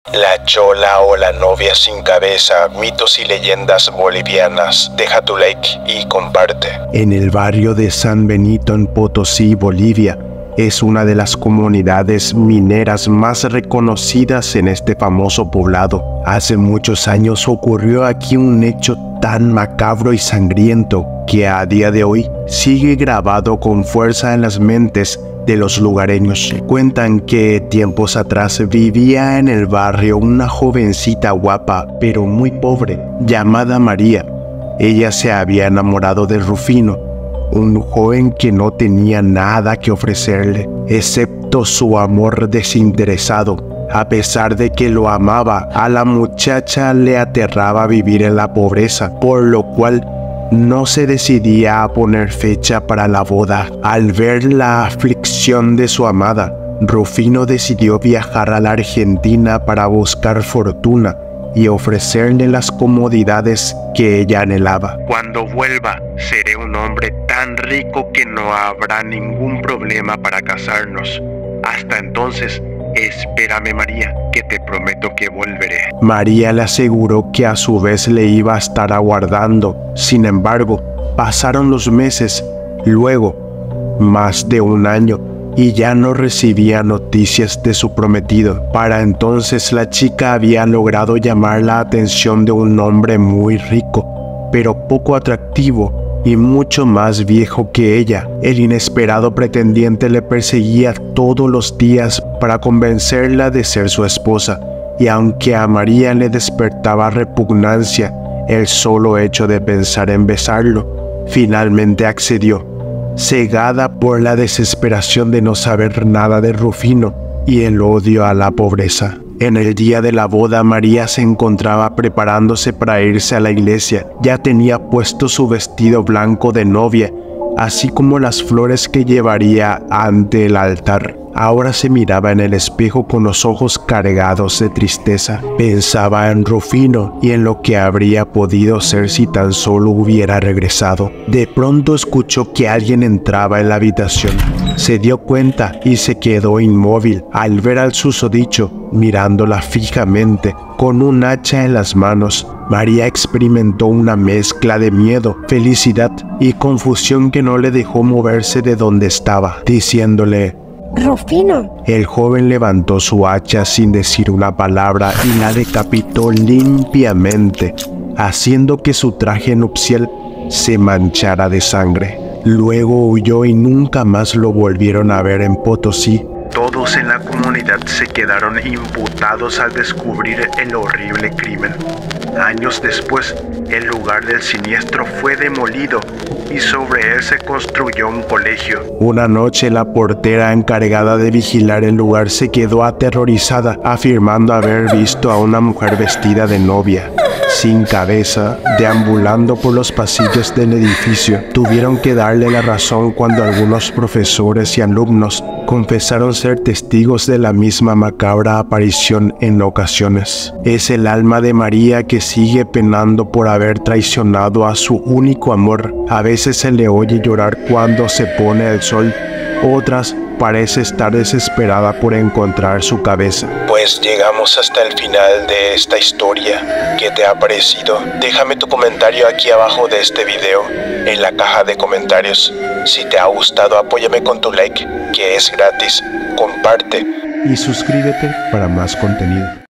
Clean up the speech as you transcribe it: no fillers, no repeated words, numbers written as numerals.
La chola o la novia sin cabeza, mitos y leyendas bolivianas. Deja tu like y comparte. En el barrio de San Benito en Potosí, Bolivia, es una de las comunidades mineras más reconocidas en este famoso poblado. Hace muchos años ocurrió aquí un hecho tan macabro y sangriento que a día de hoy sigue grabado con fuerza en las mentes de los lugareños. Cuentan que tiempos atrás vivía en el barrio una jovencita guapa pero muy pobre llamada María. Ella se había enamorado de Rufino, un joven que no tenía nada que ofrecerle, excepto su amor desinteresado. A pesar de que lo amaba, a la muchacha le aterraba vivir en la pobreza, por lo cual no se decidía a poner fecha para la boda. Al ver la aflicción de su amada, Rufino decidió viajar a la Argentina para buscar fortuna y ofrecerle las comodidades que ella anhelaba. Cuando vuelva, seré un hombre tan rico que no habrá ningún problema para casarnos. Hasta entonces, espérame, María, que te prometo que volveré. María le aseguró que a su vez le iba a estar aguardando. Sin embargo, pasaron los meses, luego más de un año, y ya no recibía noticias de su prometido. Para entonces la chica había logrado llamar la atención de un hombre muy rico, pero poco atractivo y mucho más viejo que ella. El inesperado pretendiente le perseguía todos los días para convencerla de ser su esposa, y aunque a María le despertaba repugnancia el solo hecho de pensar en besarlo, finalmente accedió, cegada por la desesperación de no saber nada de Rufino y el odio a la pobreza. En el día de la boda, María se encontraba preparándose para irse a la iglesia. Ya tenía puesto su vestido blanco de novia, así como las flores que llevaría ante el altar. Ahora se miraba en el espejo con los ojos cargados de tristeza. Pensaba en Rufino y en lo que habría podido ser si tan solo hubiera regresado. De pronto escuchó que alguien entraba en la habitación. Se dio cuenta y se quedó inmóvil al ver al susodicho mirándola fijamente con un hacha en las manos. María experimentó una mezcla de miedo, felicidad y confusión que no le dejó moverse de donde estaba, diciéndole: Rufino. El joven levantó su hacha sin decir una palabra y la decapitó limpiamente, haciendo que su traje nupcial se manchara de sangre. Luego huyó y nunca más lo volvieron a ver en Potosí. Todos en la comunidad se quedaron imputados al descubrir el horrible crimen. Años después, el lugar del siniestro fue demolido y sobre él se construyó un colegio. Una noche, la portera encargada de vigilar el lugar se quedó aterrorizada, afirmando haber visto a una mujer vestida de novia, sin cabeza, deambulando por los pasillos del edificio. Tuvieron que darle la razón cuando algunos profesores y alumnos confesaron ser testigos de la misma macabra aparición en ocasiones. Es el alma de María que sigue penando por haber traicionado a su único amor. A veces se le oye llorar cuando se pone el sol, otras parece estar desesperada por encontrar su cabeza. Pues llegamos hasta el final de esta historia. ¿Qué te ha parecido? Déjame tu comentario aquí abajo de este video, en la caja de comentarios. Si te ha gustado, apóyame con tu like, que es gratis. Comparte y suscríbete para más contenido.